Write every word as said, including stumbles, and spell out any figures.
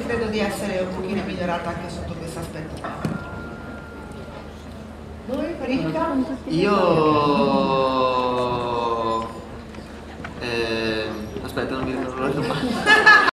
credo di essere un pochino migliorata anche sotto questo aspetto. Voi, Ricca? Io... Eh, aspetta, non mi ricordo la domanda.